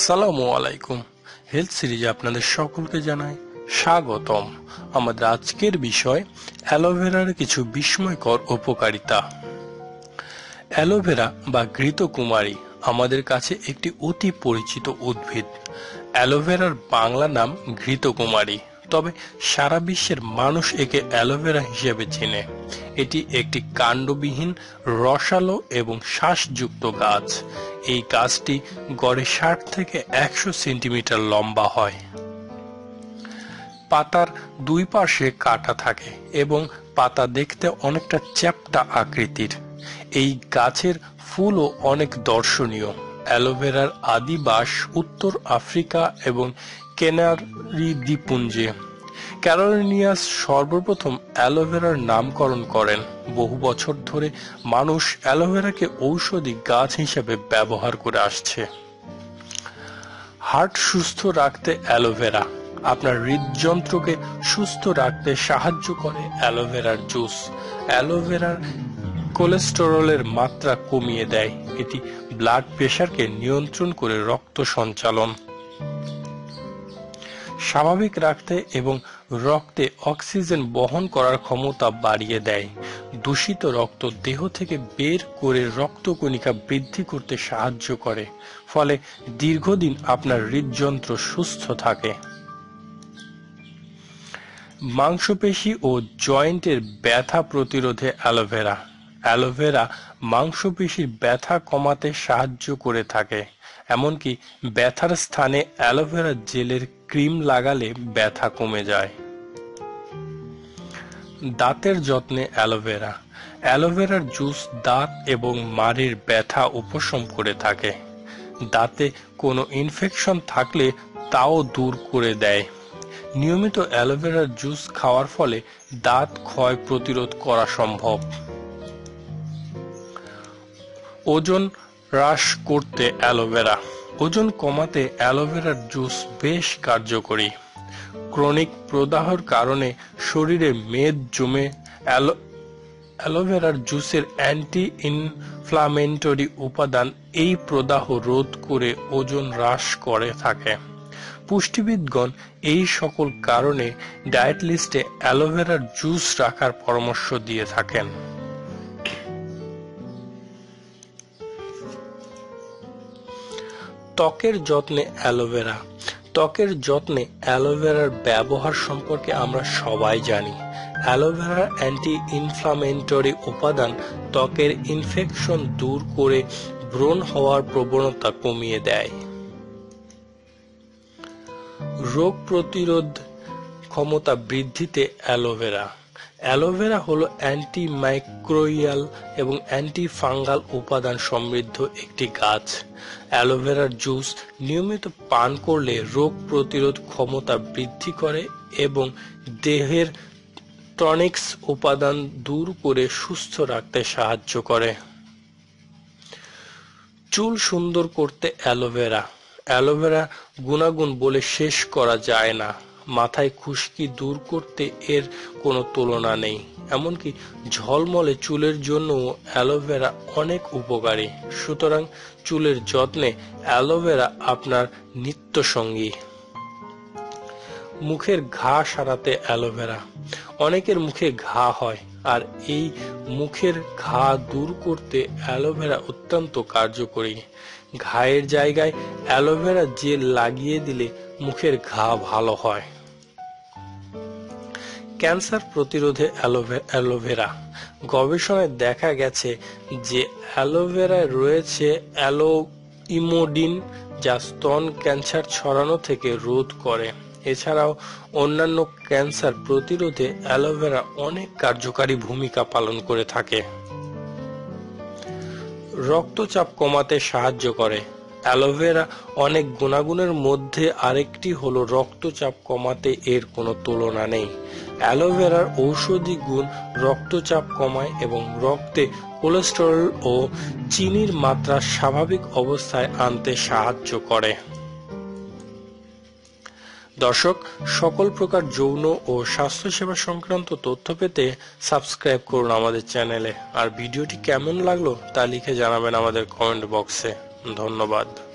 আসসালামু আলাইকুম। হেলথ সিরিজে আপনাদের সকলকে জানাই স্বাগতম। আমাদের আজকের বিষয় অ্যালোভেরার কিছু বিস্ময়কর উপকারিতা। অ্যালোভেরা বা ঘৃতকুমারী আমাদের কাছে একটি অতি পরিচিত উদ্ভিদ। অ্যালোভেরার বাংলা নাম ঘৃতকুমারী, তবে সারা বিশ্বের মানুষ একে অ্যালোভেরা হিসেবে চেনে। এটি একটি কাণ্ডবিহীন, রসালো এবং শ্বাসযুক্ত গাছ। এই গাছটি গড়ে 60 থেকে 100 সেন্টিমিটার লম্বা হয়। পাতার দুই পাশে কাঁটা থাকে এবং পাতা দেখতে অনেকটা চ্যাপ্টা আকৃতির। এই গাছের ফুলও অনেক দর্শনীয়। অ্যালোভেরার আদিবাস উত্তর আফ্রিকা এবং ক্যানারি দ্বীপপুঞ্জে। ক্যারোলিনিয়াস সর্বপ্রথম অ্যালোভেরার নামকরণ করেন। বহু বছর ধরে মানুষ অ্যালোভেরাকে ঔষধি গাছ হিসেবে ব্যবহার করে আসছে। হার্ট সুস্থ রাখতে অ্যালোভেরা। আপনার হৃদযন্ত্রকে সুস্থ রাখতে সাহায্য করে অ্যালোভেরার জুস। অ্যালোভেরার কোলেস্টেরলের মাত্রা কমিয়ে দেয়। এটি ব্লাড প্রেশারকে নিয়ন্ত্রণ করে রক্ত সঞ্চালন স্বাভাবিক রাখতে এবং রক্তে অক্সিজেন বহন করার ক্ষমতা বাড়িয়ে দেয়। দূষিত রক্ত দেহ থেকে বের করে রক্তকণিকা বৃদ্ধি করতে সাহায্য করে, ফলে দীর্ঘদিন আপনার হৃদযন্ত্র সুস্থ থাকে। মাংসপেশি ও জয়েন্টের ব্যথা প্রতিরোধে অ্যালোভেরা। অ্যালোভেরা মাংসপেশির ব্যথা কমাতে সাহায্য করে থাকে। এমনকি ব্যথার স্থানে অ্যালোভেরা জেলের ক্রিম লাগালে ব্যথা কমে যায়। দাঁতের যত্নে অ্যালোভেরা। অ্যালোভেরার জুস দাঁত এবং মাড়ির ব্যথা উপশম করে থাকে। দাঁতে কোনো ইনফেকশন থাকলে তাও দূর করে দেয়। নিয়মিত অ্যালোভেরার জুস খাওয়ার ফলে দাঁত ক্ষয় প্রতিরোধ করা সম্ভব। ওজন হ্রাস করতে অ্যালোভেরা। ওজন কমাতে অ্যালোভেরার জুস বেশ কার্যকরী। ক্রনিক প্রদাহের কারণে শরীরে মেদ জমে অ্যালোভেরার জুসের অ্যান্টি ইনফ্লামেটরি উপাদান এই প্রদাহ রোধ করে ওজন হ্রাস করে থাকে। পুষ্টিবিদগণ এই সকল কারণে ডায়েট লিস্টে অ্যালোভেরার জুস রাখার পরামর্শ দিয়ে থাকেন। ত্বকের যত্নে অ্যালোভেরা। ত্বকের যত্নে অ্যালোভেরার ব্যবহার সম্পর্কে আমরা সবাই জানি। অ্যালোভেরার অ্যান্টি ইনফ্লামেটরি উপাদান ত্বকের ইনফেকশন দূর করে ব্রণ হওয়ার প্রবণতা কমিয়ে দেয়। রোগ প্রতিরোধ ক্ষমতা বৃদ্ধিতে অ্যালোভেরা। অ্যালোভেরা হলো অ্যান্টিমাইক্রোবিয়াল এবং অ্যান্টি ফাঙ্গাল উপাদান সমৃদ্ধ একটি গাছ। অ্যালোভেরার জুস নিয়মিত পান করলে রোগ প্রতিরোধ ক্ষমতা বৃদ্ধি করে এবং দেহের টনিক্স উপাদান দূর করে সুস্থ রাখতে সাহায্য করে। চুল সুন্দর করতে অ্যালোভেরা। অ্যালোভেরা গুণাগুণ বলে শেষ করা যায় না। মাথায় খুশকি দূর করতে এর কোনো তুলনা নেই। এমনকি ঝলমলে চুলের জন্যও অ্যালোভেরা অনেক উপকারী। সুতরাং চুলের যত্নে অ্যালোভেরা আপনার নিত্যসঙ্গী। মুখের ঘা সারাতে অ্যালোভেরা। অনেকের মুখে ঘা হয়, আর এই মুখের ঘা দূর করতে অ্যালোভেরা অত্যন্ত কার্যকরী। ঘায়ের জায়গায় অ্যালোভেরা জেল লাগিয়ে দিলে মুখের ঘা ভালো হয়। ক্যান্সার প্রতিরোধে অ্যালোভেরা। গবেষণায় দেখা গেছে যে অ্যালোভেরায় রয়েছে অ্যালোইমোডিন, যা স্তন ক্যান্সার ছড়ানো থেকে রোধ করে। এছাড়াও অন্যান্য ক্যান্সার প্রতিরোধে অ্যালোভেরা অনেক কার্যকারী ভূমিকা পালন করে থাকে। রক্তচাপ কমাতে সাহায্য করে। অ্যালোভেরা অনেক গুণাগুণের মধ্যে আরেকটি হলো রক্তচাপ কমাতে এর কোনো তুলনা নেই। অ্যালোভেরার ঔষধি গুণ রক্তচাপ কমায় এবং রক্তে কোলেস্টেরল ও চিনির মাত্রা স্বাভাবিক অবস্থায় আনতে সাহায্য করে। দর্শক, সকল প্রকার যৌন ও স্বাস্থ্যসেবা সংক্রান্ত তথ্য পেতে সাবস্ক্রাইব করুন আমাদের চ্যানেলে। আর ভিডিওটি কেমন লাগলো তা লিখে জানাবেন আমাদের কমেন্ট বক্সে। ধন্যবাদ।